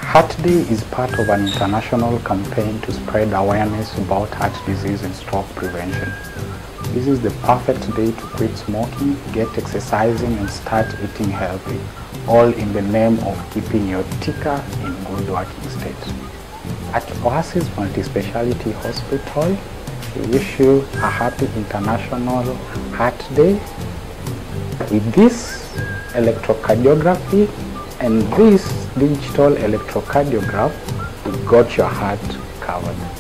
Heart Day is part of an international campaign to spread awareness about heart disease and stroke prevention. This is the perfect day to quit smoking, get exercising and start eating healthy, all in the name of keeping your ticker in good working state. At Oasis Multispeciality Hospital, we wish you a happy International Heart Day. With this electrocardiography and this digital electrocardiograph, you got your heart covered.